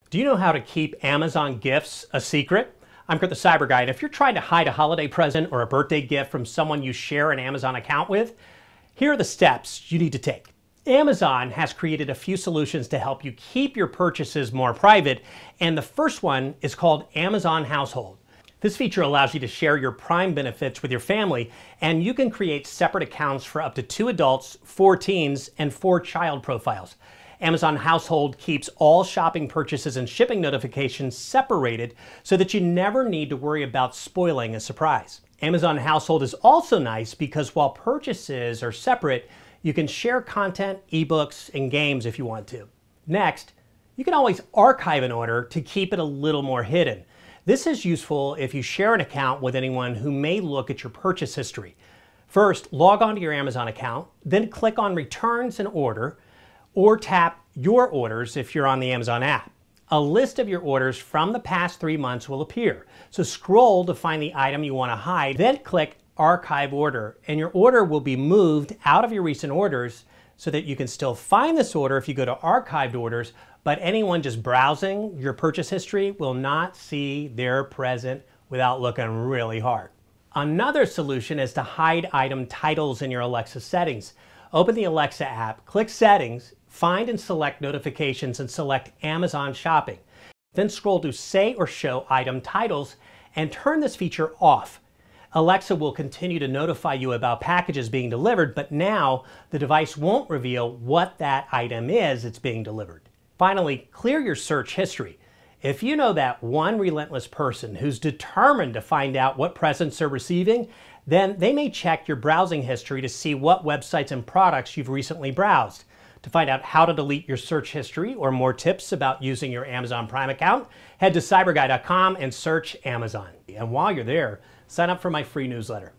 Do you know how to keep Amazon gifts a secret? I'm Kurt the CyberGuy, and if you're trying to hide a holiday present or a birthday gift from someone you share an Amazon account with, here are the steps you need to take. Amazon has created a few solutions to help you keep your purchases more private, and the first one is called Amazon Household. This feature allows you to share your Prime benefits with your family, and you can create separate accounts for up to 2 adults, 4 teens, and 4 child profiles. Amazon Household keeps all shopping purchases and shipping notifications separated so that you never need to worry about spoiling a surprise. Amazon Household is also nice because while purchases are separate, you can share content, ebooks, and games if you want to. Next, you can always archive an order to keep it a little more hidden. This is useful if you share an account with anyone who may look at your purchase history. First, log on to your Amazon account, then click on Returns and Order, or tap Your Orders if you're on the Amazon app. A list of your orders from the past 3 months will appear. So scroll to find the item you want to hide, then click Archive Order, and your order will be moved out of your recent orders so that you can still find this order if you go to Archived Orders, but anyone just browsing your purchase history will not see their present without looking really hard. Another solution is to hide item titles in your Alexa settings. Open the Alexa app, click Settings, find and select Notifications, and select Amazon Shopping. Then scroll to Say or Show Item Titles and turn this feature off. Alexa will continue to notify you about packages being delivered, but now the device won't reveal what that item is that's being delivered. Finally, clear your search history. If you know that one relentless person who's determined to find out what presents they're receiving, then they may check your browsing history to see what websites and products you've recently browsed. To find out how to delete your search history or more tips about using your Amazon Prime account, head to cyberguy.com and search Amazon. And while you're there, sign up for my free newsletter.